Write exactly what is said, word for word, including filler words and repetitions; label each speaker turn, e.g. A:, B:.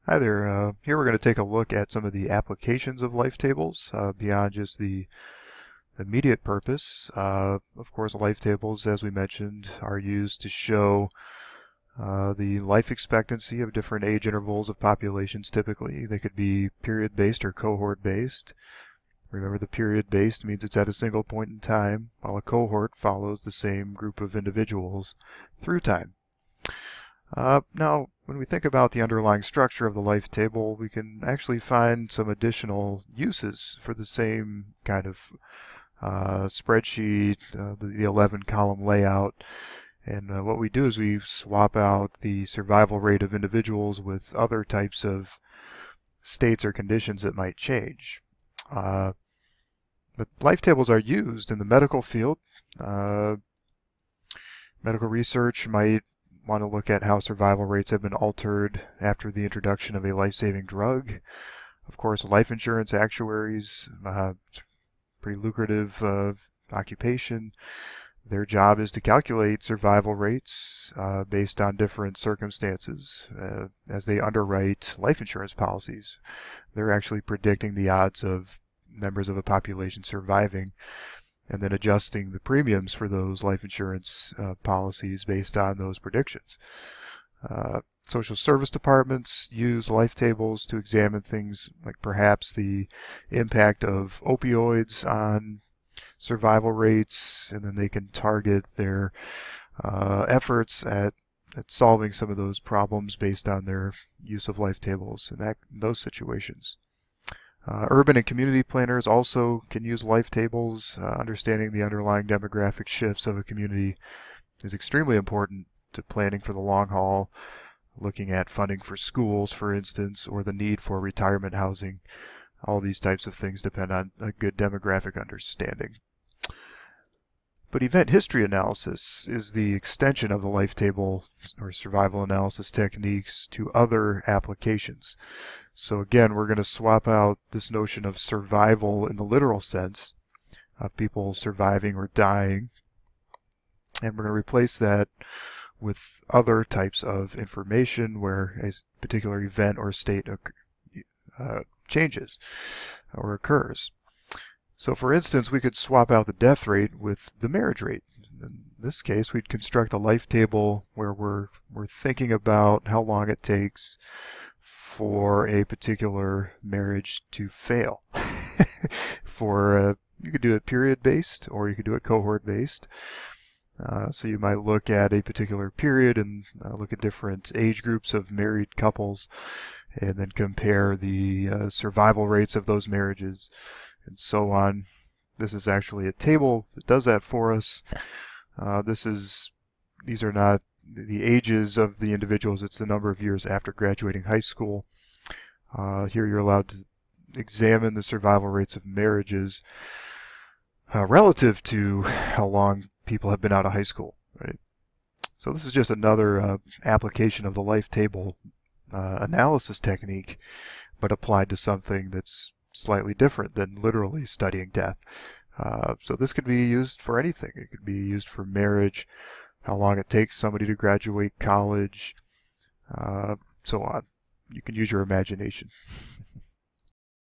A: Hi there. Uh, here we're going to take a look at some of the applications of life tables uh, beyond just the immediate purpose. Uh, of course, life tables, as we mentioned, are used to show uh, the life expectancy of different age intervals of populations typically. They could be period-based or cohort-based. Remember, the period-based means it's at a single point in time, while a cohort follows the same group of individuals through time. Uh, now, when we think about the underlying structure of the life table, we can actually find some additional uses for the same kind of uh, spreadsheet, uh, the eleven column layout. And uh, what we do is we swap out the survival rate of individuals with other types of states or conditions that might change. Uh, but life tables are used in the medical field. Uh, medical research might want to look at how survival rates have been altered after the introduction of a life-saving drug. Of course, life insurance actuaries, uh, pretty lucrative uh, occupation. Their job is to calculate survival rates uh, based on different circumstances uh, as they underwrite life insurance policies. They're actually predicting the odds of members of a population surviving and then adjusting the premiums for those life insurance uh, policies based on those predictions. Uh, social service departments use life tables to examine things like perhaps the impact of opioids on survival rates, and then they can target their uh, efforts at, at solving some of those problems based on their use of life tables in, that, in those situations. Uh, urban and community planners also can use life tables. Uh, understanding the underlying demographic shifts of a community is extremely important to planning for the long haul, looking at funding for schools, for instance, or the need for retirement housing. All these types of things depend on a good demographic understanding. But event history analysis is the extension of the life table or survival analysis techniques to other applications. So again, we're going to swap out this notion of survival in the literal sense of people surviving or dying, and we're going to replace that with other types of information where a particular event or state uh, changes or occurs. So for instance, we could swap out the death rate with the marriage rate. In this case, we'd construct a life table where we're, we're thinking about how long it takes for a particular marriage to fail. for uh, you could do it period-based or you could do it cohort-based. Uh, so you might look at a particular period and uh, look at different age groups of married couples and then compare the uh, survival rates of those marriages and so on. This is actually a table that does that for us. Uh, this is these are not the ages of the individuals, it's the number of years after graduating high school. Uh, here you're allowed to examine the survival rates of marriages uh, relative to how long people have been out of high school. Right? So this is just another uh, application of the life table uh, analysis technique, but applied to something that's slightly different than literally studying death. Uh, so this could be used for anything. It could be used for marriage, how long it takes somebody to graduate college, uh, so on. You can use your imagination.